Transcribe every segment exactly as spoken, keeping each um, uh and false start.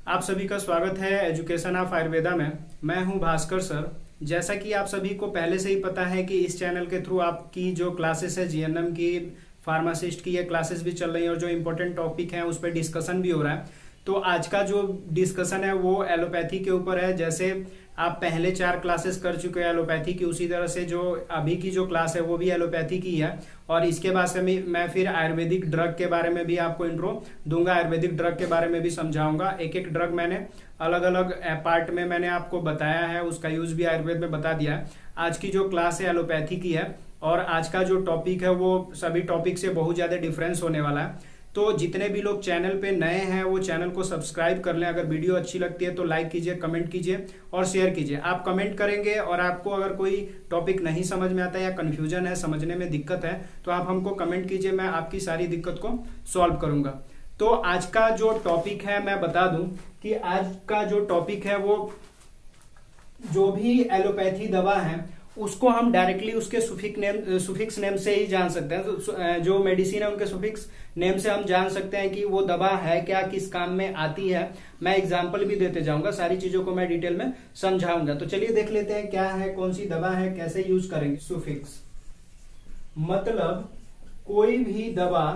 आप सभी का स्वागत है एजुकेशन ऑफ आयुर्वेदा में। मैं हूं भास्कर सर। जैसा कि आप सभी को पहले से ही पता है कि इस चैनल के थ्रू आपकी जो क्लासेस है जीएनएम की, फार्मासिस्ट की, ये क्लासेस भी चल रही हैं और जो इम्पोर्टेंट टॉपिक हैं उस पर डिस्कशन भी हो रहा है। तो आज का जो डिस्कशन है वो एलोपैथी के ऊपर है। जैसे आप पहले चार क्लासेस कर चुके हैं एलोपैथी की, उसी तरह से जो अभी की जो क्लास है वो भी एलोपैथी की है। और इसके बाद से मैं फिर आयुर्वेदिक ड्रग के बारे में भी आपको इंट्रो दूंगा, आयुर्वेदिक ड्रग के बारे में भी समझाऊंगा। एक एक ड्रग मैंने अलग अलग पार्ट में मैंने आपको बताया है, उसका यूज भी आयुर्वेद में बता दिया है। आज की जो क्लास है एलोपैथी की है और आज का जो टॉपिक है वो सभी टॉपिक से बहुत ज्यादा डिफरेंस होने वाला है। तो जितने भी लोग चैनल पे नए हैं वो चैनल को सब्सक्राइब कर लें। अगर वीडियो अच्छी लगती है तो लाइक कीजिए, कमेंट कीजिए और शेयर कीजिए। आप कमेंट करेंगे और आपको अगर कोई टॉपिक नहीं समझ में आता है या कंफ्यूजन है, समझने में दिक्कत है, तो आप हमको कमेंट कीजिए, मैं आपकी सारी दिक्कत को सॉल्व करूंगा। तो आज का जो टॉपिक है मैं बता दूं कि आज का जो टॉपिक है वो जो भी एलोपैथी दवा है उसको हम डायरेक्टली उसके सुफिक्स नेम सुफिक्स नेम से ही जान सकते हैं। तो जो मेडिसिन है उनके सुफिक्स नेम से हम जान सकते हैं कि वो दवा है क्या, किस काम में आती है। मैं एग्जांपल भी देते जाऊंगा, सारी चीजों को मैं डिटेल में समझाऊंगा। तो चलिए देख लेते हैं क्या है, कौन सी दवा है, कैसे यूज करेंगे। सुफिक्स मतलब कोई भी दवा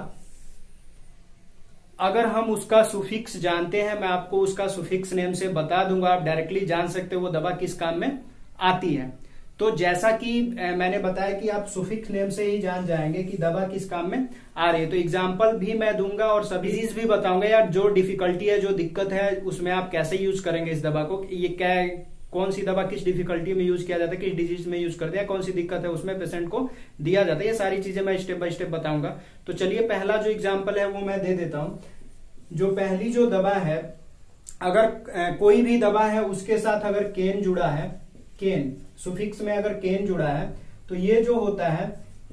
अगर हम उसका सुफिक्स जानते हैं, मैं आपको उसका सुफिक्स नेम से बता दूंगा, आप डायरेक्टली जान सकते हो वो दवा किस काम में आती है। तो जैसा कि मैंने बताया कि आप सुफिक्स नेम से ही जान जाएंगे कि दवा किस काम में आ रही है। तो एग्जांपल भी मैं दूंगा और सभी चीज भी बताऊंगा यार, जो डिफिकल्टी है, जो दिक्कत है, उसमें आप कैसे यूज करेंगे इस दवा को, ये क्या है, कौन सी दवा किस डिफिकल्टी में यूज किया जाता है, किस डिजीज में यूज करते हैं, कौन सी दिक्कत है उसमें पेशेंट को दिया जाता है, ये सारी चीजें मैं स्टेप बाय स्टेप बताऊंगा। तो चलिए पहला जो एग्जाम्पल है वो मैं दे देता हूं। जो पहली जो दवा है, अगर कोई भी दवा है उसके साथ अगर केन जुड़ा है, केन सुफिक्स में अगर केन जुड़ा है तो ये जो होता है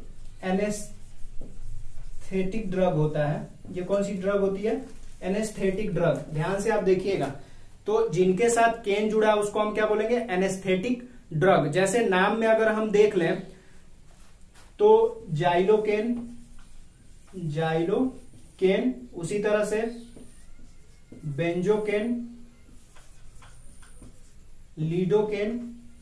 एनेस्थेटिक ड्रग होता है। ये कौन सी ड्रग होती है? Anaesthetic drug. ध्यान से आप देखिएगा, तो जिनके साथ केन जुड़ा है उसको हम क्या बोलेंगे? Anaesthetic drug. जैसे नाम में अगर हम देख लें तो जाइलोकेन, जाइलोकेन, उसी तरह से बेंजोकेन, लीडोकेन,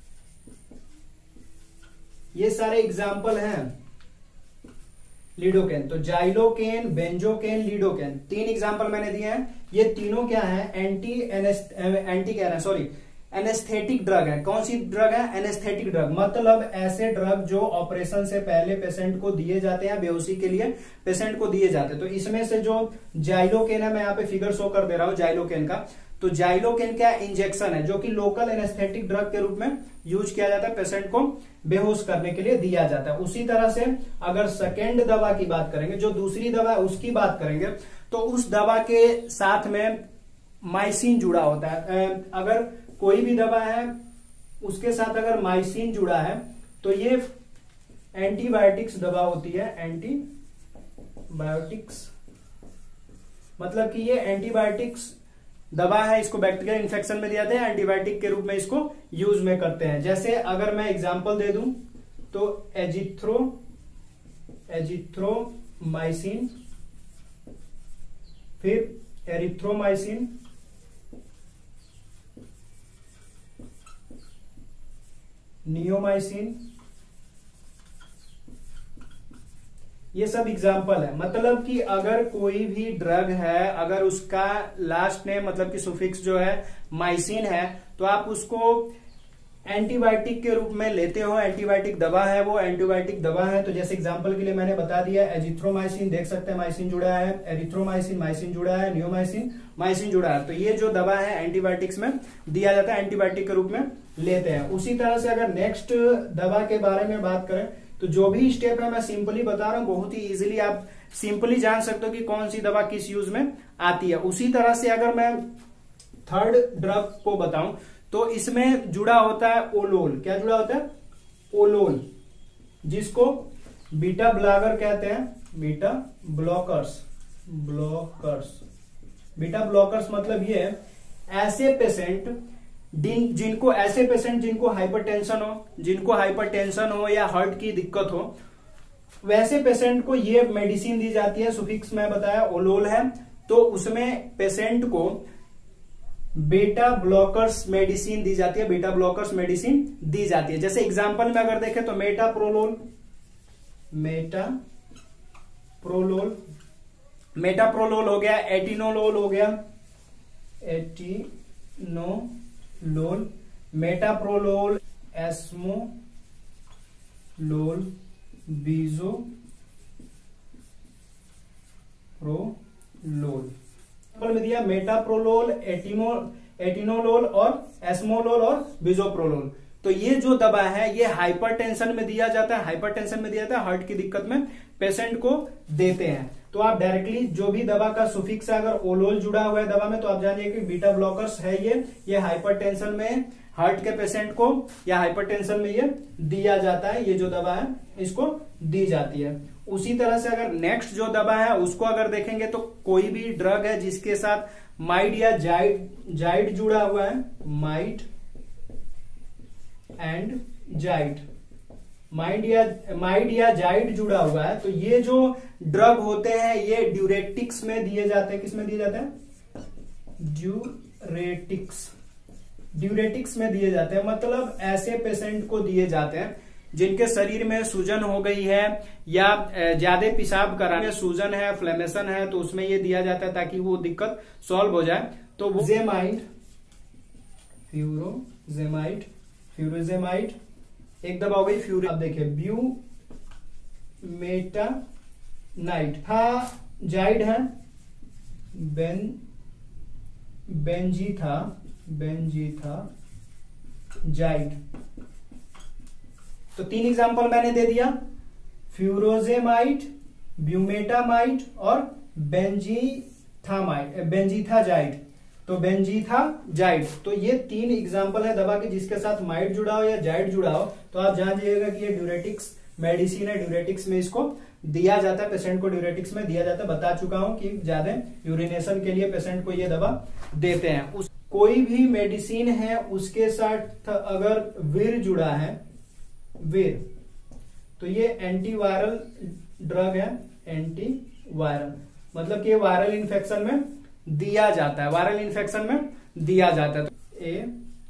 ये सारे एग्जाम्पल हैं लीडोकेन। तो जाइलोकेन, बेंजोकेन, लीडोकेन, तीन एग्जाम्पल मैंने दिए हैं। ये तीनों क्या है? एंटी एंटी कह रहे हैं सॉरी एनेस्थेटिक ड्रग है। कौन सी ड्रग है? Anaesthetic drug. मतलब ऐसे ड्रग जो ऑपरेशन से पहले पेशेंट को दिए जाते हैं, बेहोशी के लिए पेशेंट को दिए जाते हैं। तो इसमें से जो जाइलोकेन है, मैं यहाँ पे फिगर शो कर दे रहा हूं जाइलोकेन का। तो जाइलोकेन क्या इंजेक्शन है जो कि लोकल एनेस्थेटिक ड्रग के रूप में यूज किया जाता है, पेशेंट को बेहोश करने के लिए दिया जाता है। उसी तरह से अगर सेकेंड दवा की बात करेंगे, जो दूसरी दवा है उसकी बात करेंगे, तो उस दवा के साथ में माइसिन जुड़ा होता है। अगर कोई भी दवा है उसके साथ अगर माइसिन जुड़ा है तो ये एंटीबायोटिक्स दवा होती है। एंटीबायोटिक्स मतलब कि ये एंटीबायोटिक्स दवा है, इसको बैक्टीरियल इन्फेक्शन में दिया जाता है, एंटीबायोटिक के रूप में इसको यूज में करते हैं। जैसे अगर मैं एग्जांपल दे दूं तो एजिथ्रो एजिथ्रोमाइसिन, फिर एरिथ्रोमाइसिन, नियोमाइसिन, ये सब एग्जाम्पल है। मतलब कि अगर कोई भी ड्रग है, अगर उसका लास्ट नेम मतलब कि सुफिक्स जो है माइसिन है, तो आप उसको एंटीबायोटिक के रूप में लेते हो। एंटीबायोटिक दवा है, वो एंटीबायोटिक दवा है। तो जैसे एग्जांपल के लिए मैंने बता दिया, एजिथ्रोमाइसिन देख सकते हैं माइसिन जुड़ा है, एरिथ्रोमाइसिन माइसिन जुड़ा है, नियोमाइसिन माइसिन जुड़ा है। तो ये जो दवा है एंटीबायोटिक्स में दिया जाता है, एंटीबायोटिक के रूप में लेते हैं। उसी तरह से अगर नेक्स्ट दवा के बारे में बात करें तो जो भी स्टेप है मैं सिंपली बता रहा हूं, बहुत ही इजीली आप सिंपली जान सकते हो कि कौन सी दवा किस यूज में आती है। उसी तरह से अगर मैं थर्ड ड्रग को बताऊं तो इसमें जुड़ा होता है ओलोल। क्या जुड़ा होता है? ओलोल, जिसको बीटा ब्लॉकर कहते हैं। Beta blockers, blockers beta blockers मतलब ये ऐसे पेशेंट जिनको ऐसे पेशेंट जिनको हाइपरटेंशन हो, जिनको हाइपरटेंशन हो या हार्ट की दिक्कत हो, वैसे पेशेंट को ये मेडिसिन दी जाती है। सुफिक्स में बताया ओलोल है। तो उसमें पेशेंट को बीटा ब्लॉकर्स मेडिसिन दी जाती है, बीटा ब्लॉकर्स मेडिसिन दी जाती है। जैसे एग्जांपल में अगर देखें तो मेटाप्रोलोल, मेटाप्रोलोल, मेटाप्रोलोल हो गया, एटिनोलोल हो गया, एटिनोलोल, मेटाप्रोलोल, एस्मोलोल, बीजोप्रोलोल में दिया मेटाप्रोलोल, एटिमो एटिनोलोल और एस्मोलोल और बीजोप्रोलोल। तो ये जो दवा है ये हाइपरटेंशन में दिया जाता है, हाइपरटेंशन में दिया जाता है, हार्ट की दिक्कत में पेशेंट को देते हैं। तो आप डायरेक्टली जो भी दवा का सुफिक्स है, अगर ओलोल जुड़ा हुआ है दवा में, तो आप जानिए कि बीटा ब्लॉकर्स है ये ये हाइपरटेंशन में हार्ट के पेशेंट को या हाइपरटेंशन में ये दिया जाता है, ये जो दवा है इसको दी जाती है। उसी तरह से अगर नेक्स्ट जो दवा है उसको अगर देखेंगे तो कोई भी ड्रग है जिसके साथ माइड या जाइड जाइड जुड़ा हुआ है, माइड एंड जाइड, माइड या माइड या जाइड जुड़ा हुआ है, तो ये जो ड्रग होते हैं ये ड्यूरेटिक्स में दिए जाते हैं। किस में दिए जाते हैं? ड्यूरेटिक्स, ड्यूरेटिक्स में दिए जाते हैं। मतलब ऐसे पेशेंट को दिए जाते हैं जिनके शरीर में सूजन हो गई है या ज्यादा पेशाब कराने सूजन है, फ्लेमेशन है, तो उसमें ये दिया जाता है ताकि वो दिक्कत सॉल्व हो जाए। तो वो जेमाइड, फ्यूरोजेमाइड, फ्यूरोजेमाइड एक दवा हो गई। फ्यूरो अब देखिए ब्यूमेटानाइट, हा जाइड है, बेन बेंजीथा बेंजीथा जाइड। तो तीन एग्जांपल मैंने दे दिया, फ्यूरोजेमाइड, ब्यूमेटामाइड और बेंजीथामाइड, बेंजीथाजाइड। तो बेंजीथाजाइड, तो ये तीन एग्जांपल है दवा के जिसके साथ माइड जुड़ा हो या जाइड जुड़ा हो। तो आप जान जाइएगा कि ये ड्यूरेटिक्स मेडिसिन है, ड्यूरेटिक्स में इसको दिया जाता है, पेशेंट को ड्यूरेटिक्स में दिया जाता है। बता चुका हूं कि ज्यादा यूरिनेशन के लिए पेशेंट को ये दवा देते हैं। उस कोई भी मेडिसिन है उसके साथ अगर वीर जुड़ा है, वीर, तो ये एंटीवायरल ड्रग है, एंटीवायरल मतलब कि वायरल इन्फेक्शन में दिया जाता है, वायरल इन्फेक्शन में दिया जाता है। तो ए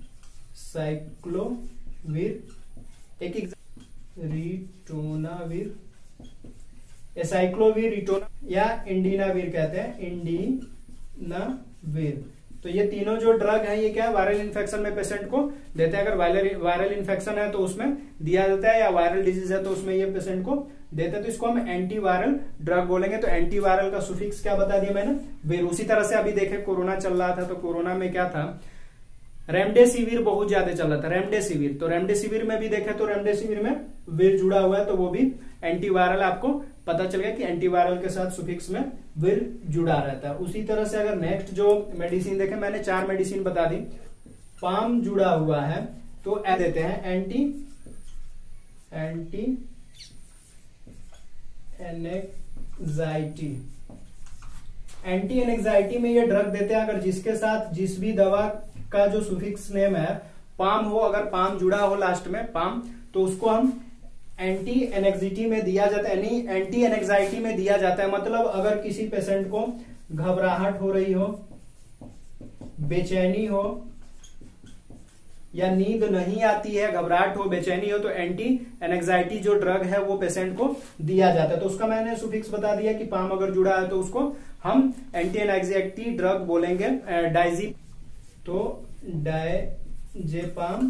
साइक्लोवीर, एक रिटोनावीर, एसाइक्लोवीर, रिटोना या इंडिनावीर कहते हैं, इंडिनावीर। तो ये तीनों जो ड्रग है ये क्या है, वायरल इन्फेक्शन में पेशेंट को देते हैं। अगर वायरल वायरल इन्फेक्शन है तो उसमें दिया जाता है, या वायरल डिजीज है तो उसमें ये पेशेंट को देते हैं। तो इसको हम एंटीवायरल ड्रग बोलेंगे। तो एंटीवायरल का सुफिक्स क्या बता दिया मैंने, वीर। उसी तरह से अभी देखे कोरोना चल रहा था, तो कोरोना में क्या था, रेमडेसिविर बहुत ज्यादा चल रहा था, रेमडेसिविर। तो रेमडेसिविर में भी देखे तो रेमडेसिविर में वीर जुड़ा हुआ है, तो वो भी एंटीवायरल, आपको पता चल गया कि एंटीवायरल के साथ सुफिक्स में वीर जुड़ा रहता है। उसी तरह से अगर नेक्स्ट जो मेडिसिन देखे, मैंने चार मेडिसिन बता दी, पाम जुड़ा हुआ है तो ए देते हैं anti anti anxiety, anti anxiety में ये ड्रग देते हैं अगर जिसके साथ जिस भी दवा का जो सुफिक्स नेम है पाम हो, अगर पाम जुड़ा हो लास्ट में पाम, तो उसको हम एंटी एनेक्सिटी में दिया जाता है, यानी एंटी एनेक्साइटी में दिया जाता है। मतलब अगर किसी पेशेंट को घबराहट हो रही हो, बेचैनी हो या नींद नहीं आती है, घबराहट हो, बेचैनी हो, तो एंटी एनेक्साइटी जो ड्रग है वो पेशेंट को दिया जाता है। तो उसका मैंने सुफिक्स बता दिया कि पाम अगर जुड़ा है तो उसको हम एंटी एनेक्साइटी ड्रग बोलेंगे, डाइजी। तो डायजेपाम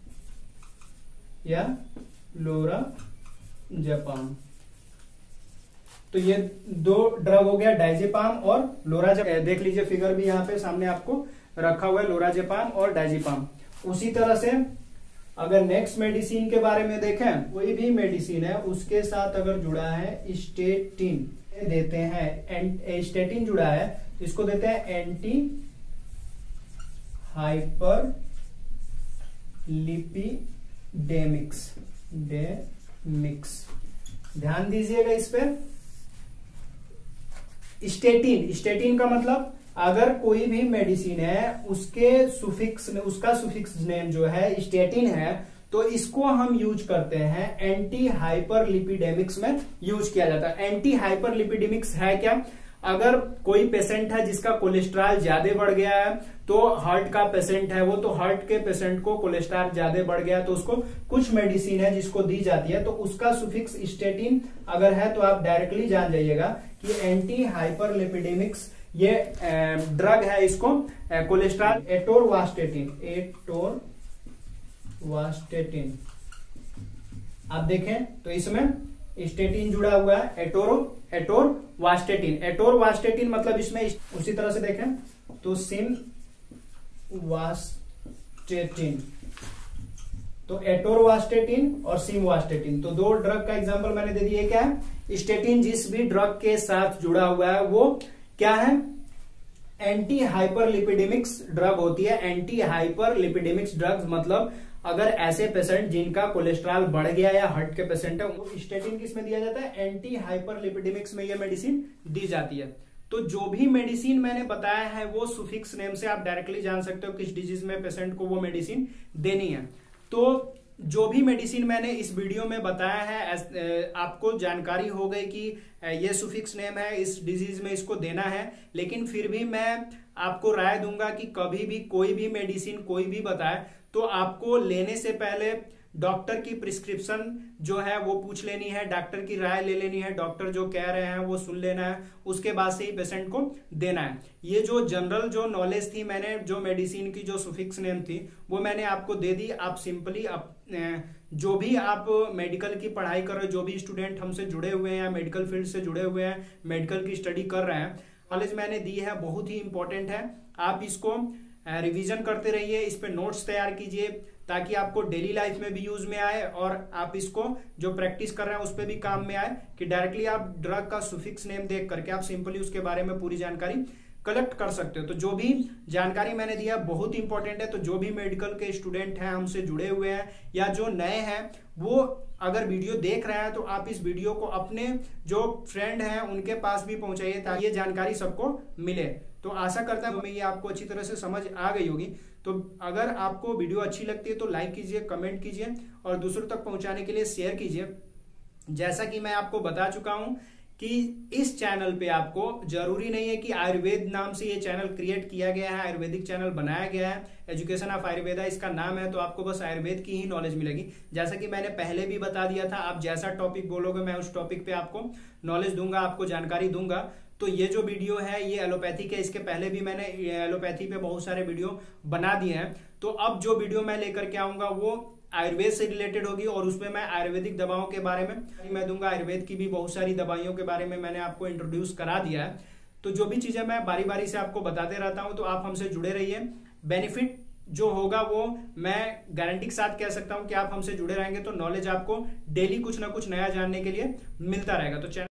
या लोराजेपाम, तो ये दो ड्रग हो गया, डाइजेपाम और लोराजेपाम। देख लीजिए फिगर भी यहाँ पे सामने आपको रखा हुआ है, लोराजेपाम और डाइजेपाम। उसी तरह से अगर नेक्स्ट मेडिसिन के बारे में देखें, कोई भी मेडिसिन है उसके साथ अगर जुड़ा है स्टेटिन देते हैं, स्टेटिन जुड़ा है तो इसको देते हैं एंटी हाइपर लिपिडेमिक्स, डेमिक्स। ध्यान दीजिएगा इस पे, स्टेटिन, स्टेटिन का मतलब अगर कोई भी मेडिसिन है उसके सुफिक्स उसका सुफिक्स नेम जो है स्टेटिन है, तो इसको हम यूज करते हैं एंटी हाइपर लिपिडेमिक्स में यूज किया जाता है। एंटी हाइपर लिपिडेमिक्स है क्या, अगर कोई पेशेंट है जिसका कोलेस्ट्रॉल ज्यादा बढ़ गया है, तो हार्ट का पेशेंट है वो, तो हार्ट के पेशेंट को कोलेस्ट्रॉल ज्यादा बढ़ गया तो उसको कुछ मेडिसिन है जिसको दी जाती है, तो उसका सुफिक्स स्टेटिन अगर है तो आप डायरेक्टली जान जाइएगा कि एंटी हाइपरलिपिडेमिक्स ये ड्रग है, इसको कोलेस्ट्रॉल एटोरवास्टेटिन एटोरवास्टेटिन आप देखें तो इसमें स्टेटिन जुड़ा हुआ है, एटोरो एटोरवास्टेटिन एटोरवास्टेटिन मतलब इसमें उसी तरह से देखें तो सिमवास्टेटिन, तो एटोरवास्टेटिन और सिमवास्टेटिन, तो दो ड्रग का एग्जांपल मैंने दे दिया। क्या है? स्टेटिन जिस भी ड्रग के साथ जुड़ा हुआ है वो क्या है? एंटी हाइपरलिपिडेमिक्स ड्रग होती है। एंटी हाइपरलिपिडेमिक्स ड्रग्स मतलब अगर ऐसे पेशेंट जिनका कोलेस्ट्रॉल बढ़ गया या हार्ट के पेशेंट है, वो स्टेटिन किस में दिया जाता है? एंटी हाइपरलिपिडेमिक्स में ये मेडिसिन दी जाती है। तो जो भी मेडिसिन मैंने बताया है वो सुफिक्स नेम से आप डायरेक्टली जान सकते हो किस डिजीज में पेशेंट को वो मेडिसिन देनी है। तो जो भी मेडिसिन मैंने इस वीडियो में बताया है आपको जानकारी हो गई कि ये सुफिक्स नेम है, इस डिजीज में इसको देना है, लेकिन फिर भी मैं आपको राय दूंगा कि कभी भी कोई भी मेडिसिन कोई भी बताए तो आपको लेने से पहले डॉक्टर की प्रिस्क्रिप्शन जो है वो पूछ लेनी है, डॉक्टर की राय ले लेनी है, डॉक्टर जो कह रहे हैं वो सुन लेना है, उसके बाद से ही पेशेंट को देना है। ये जो जनरल जो नॉलेज थी, मैंने जो मेडिसिन की जो सुफिक्स नेम थी वो मैंने आपको दे दी। आप सिंपली आप जो भी आप मेडिकल की पढ़ाई कर रहे हो, जो भी स्टूडेंट हमसे जुड़े हुए हैं, मेडिकल फील्ड से जुड़े हुए हैं, मेडिकल की स्टडी कर रहे हैं, नॉलेज मैंने दी है, बहुत ही इंपॉर्टेंट है। आप इसको रिवीजन करते रहिए, इस पे नोट्स तैयार कीजिए ताकि आपको डेली लाइफ में भी यूज में आए और आप इसको जो प्रैक्टिस कर रहे हैं उस पर भी काम में आए, कि डायरेक्टली आप ड्रग का सुफिक्स नेम देख करके आप सिंपली उसके बारे में पूरी जानकारी कलेक्ट कर सकते हो। तो जो भी जानकारी मैंने दिया बहुत इंपॉर्टेंट है। तो जो भी मेडिकल के स्टूडेंट हैं, हमसे जुड़े हुए हैं या जो नए हैं, वो अगर वीडियो देख रहे हैं तो आप इस वीडियो को अपने जो फ्रेंड हैं उनके पास भी पहुंचाइए ताकि ये जानकारी सबको मिले। तो आशा करता हूं ये आपको अच्छी तरह से समझ आ गई होगी। तो अगर आपको वीडियो अच्छी लगती है तो लाइक कीजिए, कमेंट कीजिए और दूसरों तक पहुंचाने के लिए शेयर कीजिए। जैसा कि मैं आपको बता चुका हूं कि इस चैनल पे आपको जरूरी नहीं है कि आयुर्वेद नाम से ये चैनल क्रिएट किया गया है, आयुर्वेदिक चैनल बनाया गया है, एजुकेशन ऑफ आयुर्वेदा इसका नाम है, तो आपको बस आयुर्वेद की ही नॉलेज मिलेगी। जैसा कि मैंने पहले भी बता दिया था, आप जैसा टॉपिक बोलोगे मैं उस टॉपिक पे आपको नॉलेज दूंगा, आपको जानकारी दूंगा। तो ये जो वीडियो है ये एलोपैथी के, इसके पहले भी मैंने एलोपैथी पे बहुत सारे वीडियो बना दिए हैं। तो अब जो वीडियो मैं लेकर के आऊंगा वो आयुर्वेद से रिलेटेड होगी और उसमें मैं आयुर्वेदिक दवाओं के बारे में मैं दूंगा। आयुर्वेद की भी बहुत सारी दवाइयों के बारे में मैंने आपको इंट्रोड्यूस करा दिया है। तो जो भी चीजें मैं बारी बारी से आपको बताते रहता हूं, तो आप हमसे जुड़े रहिए। बेनिफिट जो होगा वो मैं गारंटी के साथ कह सकता हूं कि आप हमसे जुड़े रहेंगे तो नॉलेज आपको डेली कुछ ना कुछ नया जानने के लिए मिलता रहेगा। तो